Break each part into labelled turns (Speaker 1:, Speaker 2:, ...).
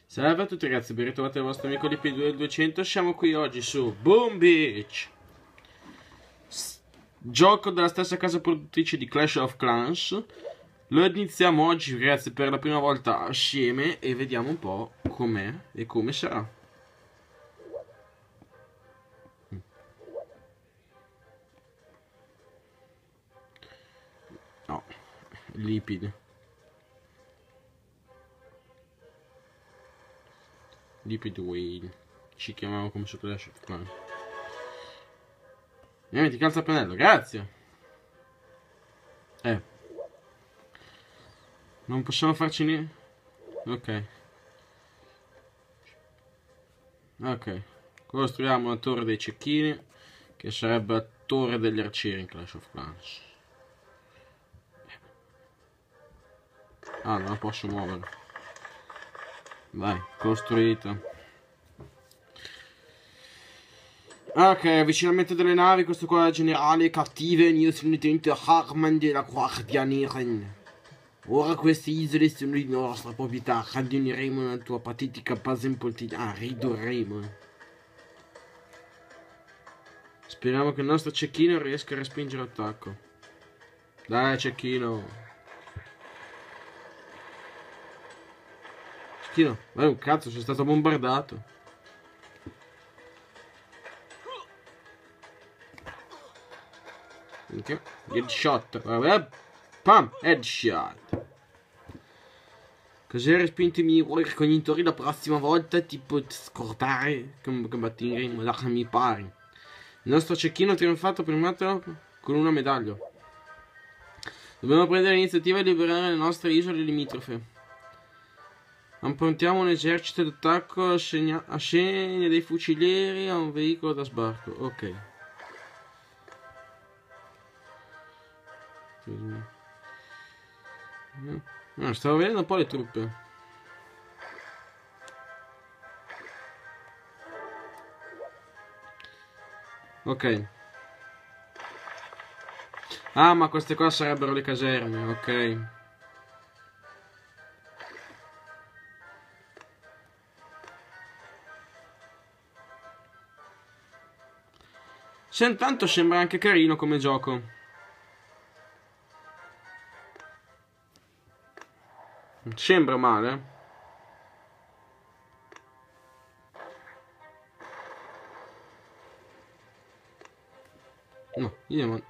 Speaker 1: Salve a tutti ragazzi, ben ritrovati il vostro amico DP200. Siamo qui oggi su Boom Beach, gioco della stessa casa produttrice di Clash of Clans. Lo iniziamo oggi ragazzi per la prima volta assieme e vediamo un po' com'è e come sarà. No, Lipid Whale, ci chiamiamo come su Clash of Clans. Ti calza il pennello, grazie. Non possiamo farci niente. Ok. Costruiamo la torre dei cecchini, che sarebbe la torre degli arcieri in Clash of Clans. Ah, non la posso muovere. Vai, costruita. Ok, avvicinamento delle navi, questo qua è generale cattive, io sono il tenente Harman della Guardia Nera. Ora queste isole sono di nostra proprietà, radioneremo la tua patetica base in poltiglia. Ah, ridurremo. Speriamo che il nostro cecchino riesca a respingere l'attacco. Dai, cecchino. Cecchino, vai un cazzo, sei stato bombardato. Ok, headshot. Pam, headshot. Così hai respinto i miei ricognitori la prossima volta, tipo scordare combatteremo da che mi pari. Il nostro cecchino ha trionfato primato con una medaglia. Dobbiamo prendere l'iniziativa e liberare le nostre isole limitrofe. Approntiamo un esercito d'attacco a segna dei fucilieri a un veicolo da sbarco. Ok. No, stavo vedendo un po' le truppe. Ok. Ah, ma queste qua sarebbero le caserme, ok. Se intanto sembra anche carino come gioco. Sembra male. No, io non...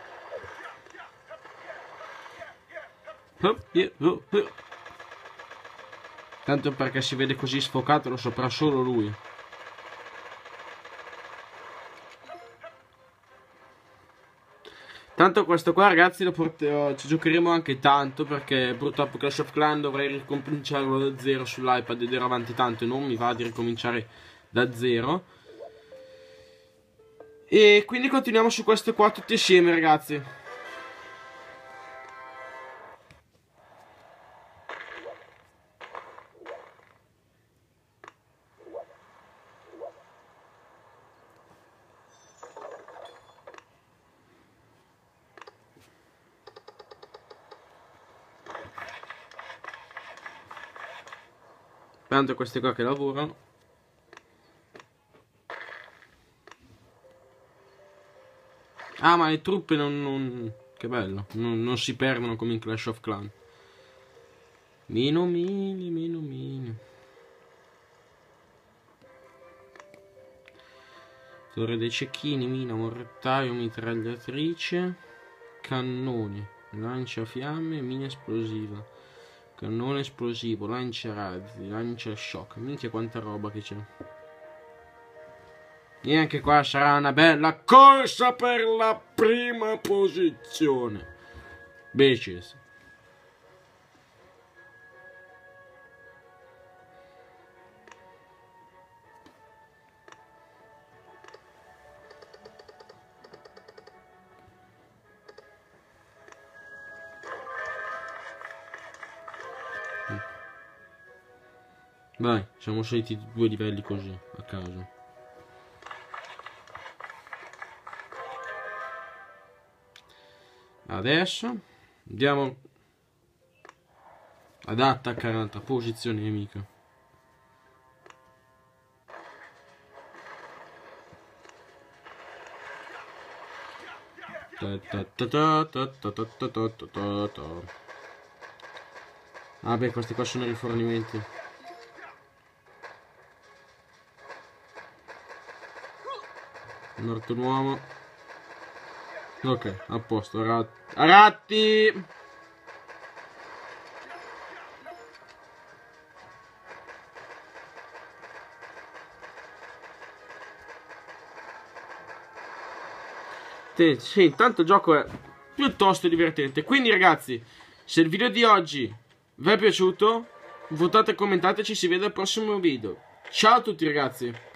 Speaker 1: Tanto perché si vede così sfocato lo saprà solo lui. Tanto questo qua ragazzi ci giocheremo anche tanto, perché purtroppo Clash of Clans dovrei ricominciarlo da zero sull'iPad ed ero avanti tanto e non mi va di ricominciare da zero. E quindi continuiamo su questo qua tutti insieme ragazzi. Tanto questi qua che lavorano. Ah, ma le truppe che bello, non si perdono come in Clash of Clans. Meno mini. Torre dei cecchini, mina, mortaio, mitragliatrice, cannoni, lanciafiamme, mina esplosiva, cannone esplosivo, lancia razzi, lancia shock. Minchia quanta roba che c'è. E anche qua sarà una bella corsa per la prima posizione. Bitches. Vai, siamo saliti 2 livelli così, a caso. Adesso andiamo ad attaccare un'altra posizione nemica. Vabbè, questi qua sono rifornimenti. Morto un uomo. Ok, a posto. Ratti! Sì, intanto il gioco è piuttosto divertente. Quindi ragazzi, se il video di oggi vi è piaciuto, votate e commentate, ci si vede al prossimo video. Ciao a tutti ragazzi.